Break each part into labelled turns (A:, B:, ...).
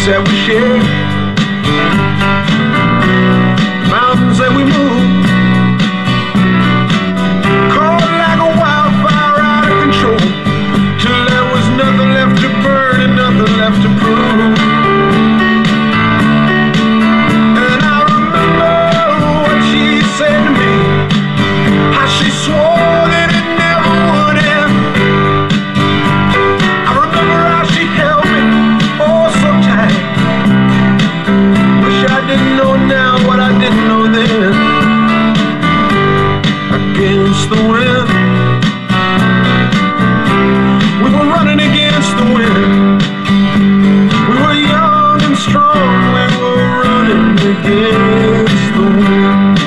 A: that we share, mountains that we move, caught like a wildfire out of control, till there was nothing left to burn and nothing left to prove. And I remember what she said to me, how she swore that it never would end. I remember how she held me, oh so tight. Wish I didn't know now what I didn't know then. Against the wind, we were running against the wind. We were young and strong, we were running against the wind.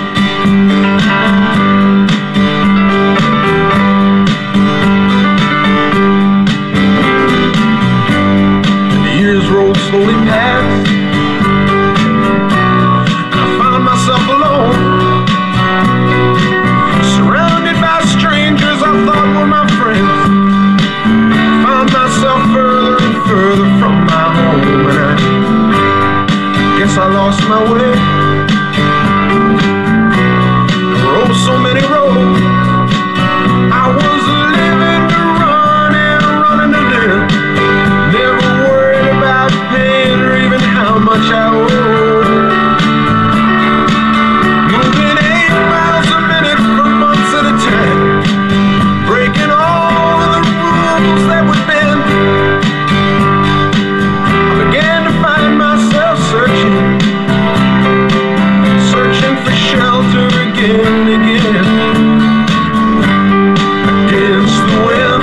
A: And the years rolled slowly past, and I found myself alone, surrounded by strangers I thought were my friends. Found myself further and further from my home, and I guess I lost my way. There were so many roads. I was living to run and running to live, never worried about paying or even how much I owed. Moving 8 miles a minute for months at a time, breaking all of the rules that would bend. I began to find myself searching for shelter again and again. Against the wind,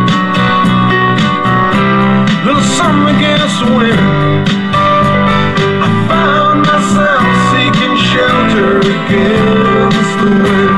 A: little something against the wind. I found myself seeking shelter against the wind.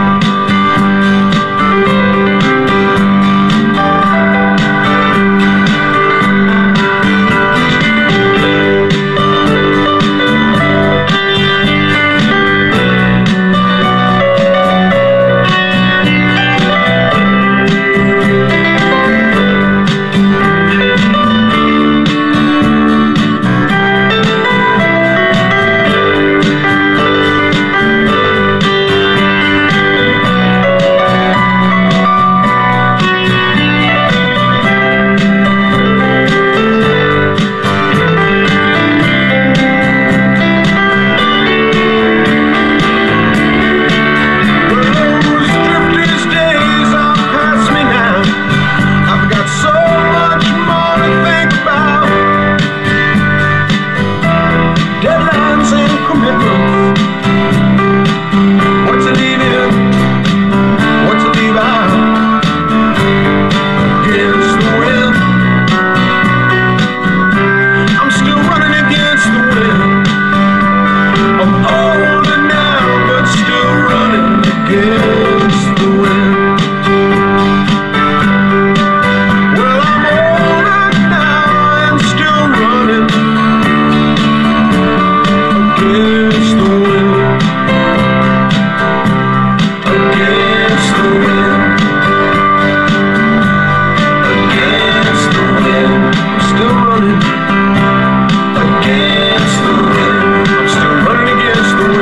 A: Against the wind, I'm still running against the wind.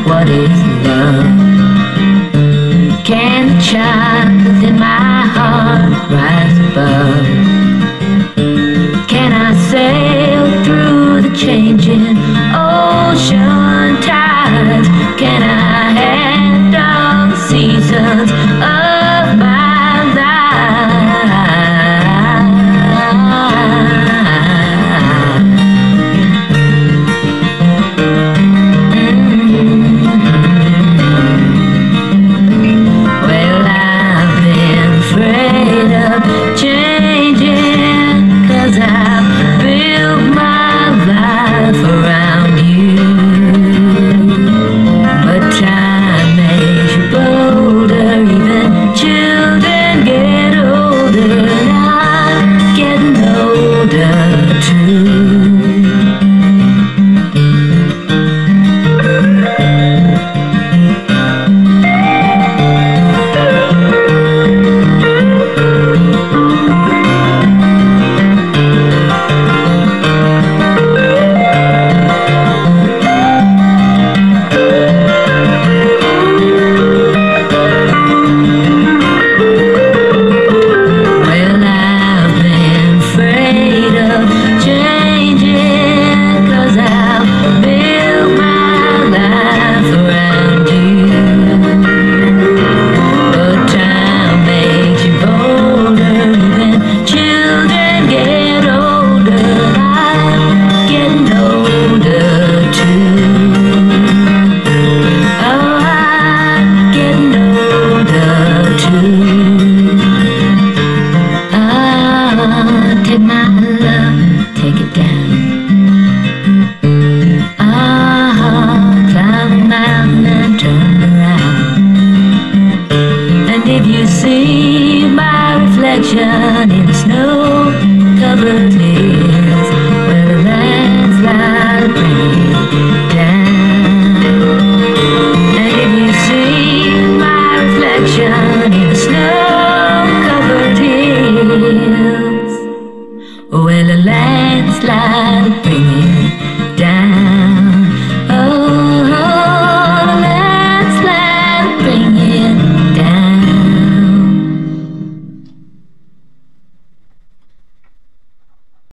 B: what is love? Can the child within my heart rise above? Can I sail through the changing ocean tides? Can I handle the seasons of my life? Well, I've been afraid of changing, 'cause I've built my life around you. But time makes you bolder, even children get older, and I'm getting older too. Take my love, take it down. Climb a mountain and turn around. And if you see my reflection in the snow-covered hills, where the landslide brings it down. And if you see my reflection in the snow-covered hills, well, a landslide bring it